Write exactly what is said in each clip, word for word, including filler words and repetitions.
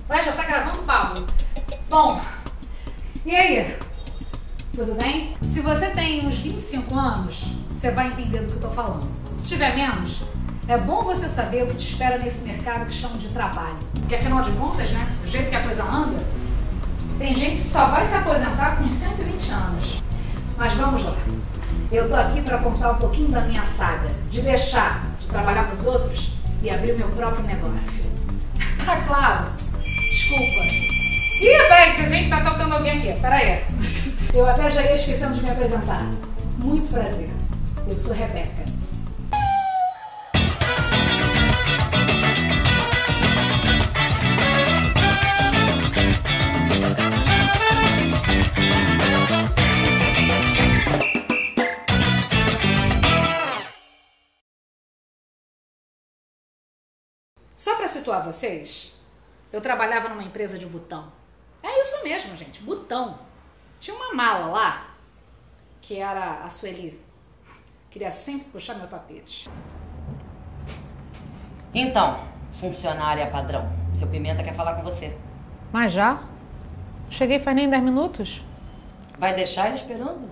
Ué, já tá gravando, Pablo? Bom, e aí? Tudo bem? Se você tem uns vinte e cinco anos, você vai entender do que eu tô falando. Se tiver menos, é bom você saber o que te espera nesse mercado que chamam de trabalho. Porque afinal de contas, né, do jeito que a coisa anda, tem gente que só vai se aposentar com uns cento e vinte anos. Mas vamos lá. Eu tô aqui para contar um pouquinho da minha saga, de deixar de trabalhar para os outros e abrir o meu próprio negócio. Ah, claro. Desculpa. Ih, peraí, que a gente tá tocando alguém aqui. Peraí. Eu até já ia esquecendo de me apresentar. Muito prazer. Eu sou Rebeca. Só para situar vocês, eu trabalhava numa empresa de botão. É isso mesmo, gente, botão. Tinha uma mala lá, que era a Sueli. Queria sempre puxar meu tapete. Então, funcionária padrão, seu Pimenta quer falar com você. Mas já? Cheguei faz nem dez minutos. Vai deixar ele esperando?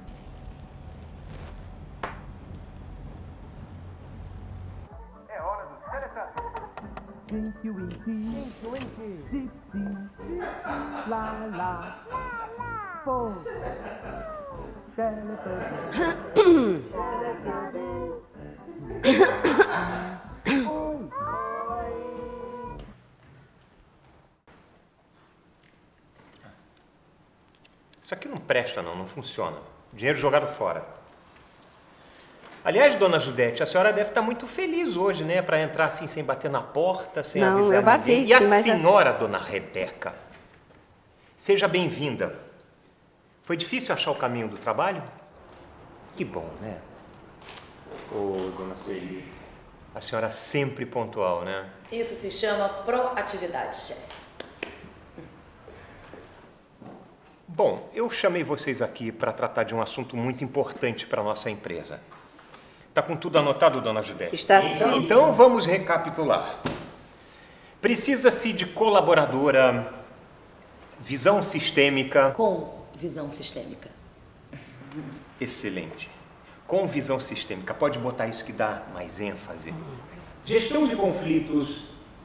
É hora do Teletubbies. Winky, winky, winky, winky, dip, dip, la, la, pô. Teletubbies. Isso aqui não presta não, não funciona. Dinheiro jogado fora. Aliás, dona Judete, a senhora deve estar muito feliz hoje, né? Para entrar assim sem bater na porta, sem não, avisar eu bati, ninguém. sim, E a mas senhora, dona Rebeca? Seja bem-vinda. Foi difícil achar o caminho do trabalho? Que bom, né? Ô, dona Sueli, a senhora sempre pontual, né? Isso se chama proatividade, chefe. Bom, eu chamei vocês aqui para tratar de um assunto muito importante para a nossa empresa. Está com tudo anotado, dona Judete? Está então, sim. Então vamos recapitular. Precisa-se de colaboradora, visão sistêmica... Com visão sistêmica. Excelente. Com visão sistêmica. Pode botar isso que dá mais ênfase. Gestão de conflitos.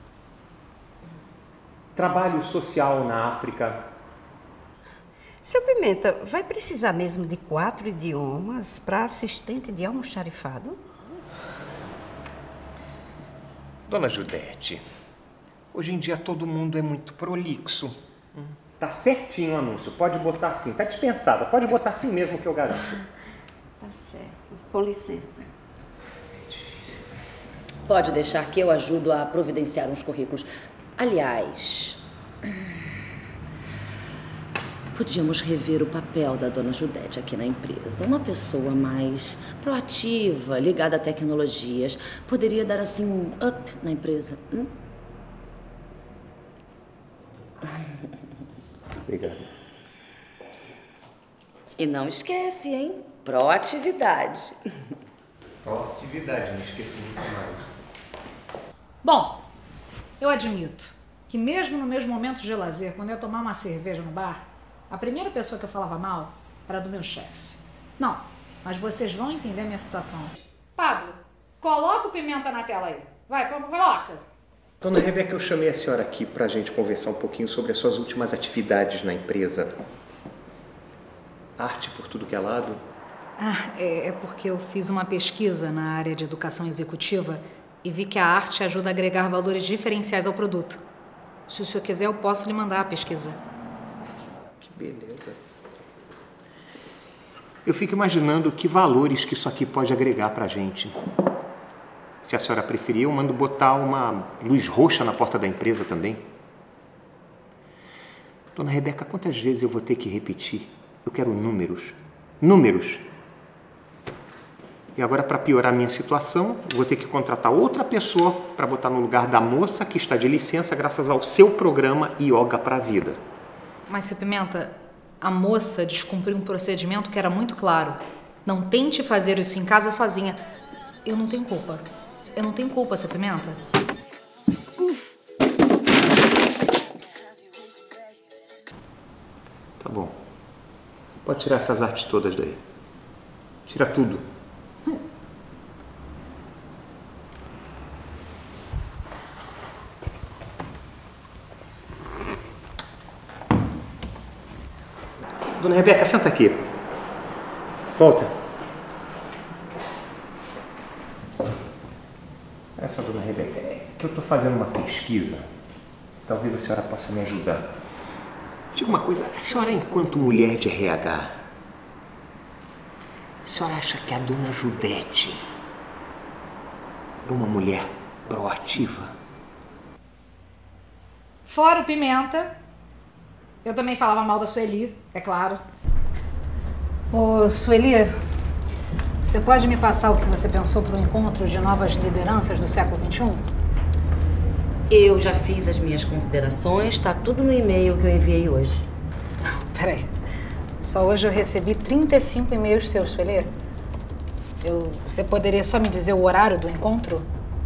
Trabalho social na África. Seu Pimenta, vai precisar mesmo de quatro idiomas para assistente de almoxarifado? Dona Judete, hoje em dia todo mundo é muito prolixo. Tá certinho o anúncio, pode botar assim, tá dispensada, pode botar assim mesmo que eu garanto. Tá certo, com licença. Pode deixar que eu ajudo a providenciar uns currículos. Aliás, podíamos rever o papel da dona Judete aqui na empresa. Uma pessoa mais proativa, ligada a tecnologias, poderia dar assim um up na empresa. Hum? Obrigado. E não esquece, hein? Proatividade. Proatividade, não esqueço nunca mais. Bom, eu admito que mesmo nos meus momentos de lazer, quando eu ia tomar uma cerveja no bar, a primeira pessoa que eu falava mal era do meu chefe. Não, mas vocês vão entender a minha situação. Pablo, coloca o Pimenta na tela aí. Vai, coloca. Dona Rebeca, eu chamei a senhora aqui para a gente conversar um pouquinho sobre as suas últimas atividades na empresa. Arte por tudo que é lado. Ah, é, é porque eu fiz uma pesquisa na área de educação executiva e vi que a arte ajuda a agregar valores diferenciais ao produto. Se o senhor quiser, eu posso lhe mandar a pesquisa. Que beleza. Eu fico imaginando que valores que isso aqui pode agregar para a gente. Se a senhora preferir, eu mando botar uma luz roxa na porta da empresa também. Dona Rebeca, quantas vezes eu vou ter que repetir? Eu quero números. Números. E agora, para piorar a minha situação, eu vou ter que contratar outra pessoa para botar no lugar da moça que está de licença graças ao seu programa Yoga para a Vida. Mas, seu Pimenta, a moça descumpriu um procedimento que era muito claro. Não tente fazer isso em casa sozinha. Eu não tenho culpa. Eu não tenho culpa, seu Pimenta. bom. Pode tirar essas artes todas daí. Tira tudo. Dona Rebeca, senta aqui. Volta. Olha só, Dona Rebeca, é que eu estou fazendo uma pesquisa. Talvez a senhora possa me ajudar. Diga uma coisa, a senhora, enquanto mulher de R H, a senhora acha que a Dona Judete é uma mulher proativa? Fora o Pimenta, eu também falava mal da Sueli, é claro. Ô, Sueli, você pode me passar o que você pensou para o encontro de novas lideranças do século vinte e um? Eu já fiz as minhas considerações, tá tudo no e-mail que eu enviei hoje. Peraí, só hoje eu recebi trinta e cinco e-mails seus, Sueli. Eu, você poderia só me dizer o horário do encontro?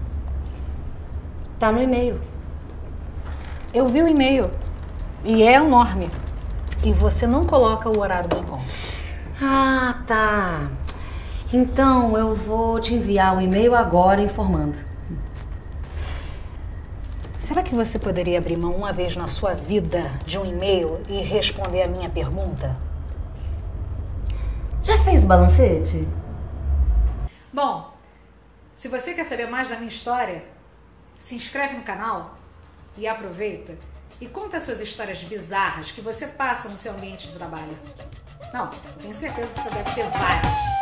Tá no e-mail. Eu vi o e-mail e é enorme. E você não coloca o horário do encontro. Ah, tá. Então eu vou te enviar o e-mail agora informando. Será que você poderia abrir mão uma vez na sua vida de um e-mail e responder a minha pergunta? Já fez o balancete? Bom, se você quer saber mais da minha história, se inscreve no canal e aproveita e conta suas histórias bizarras que você passa no seu ambiente de trabalho. Não, tenho certeza que você deve ter várias.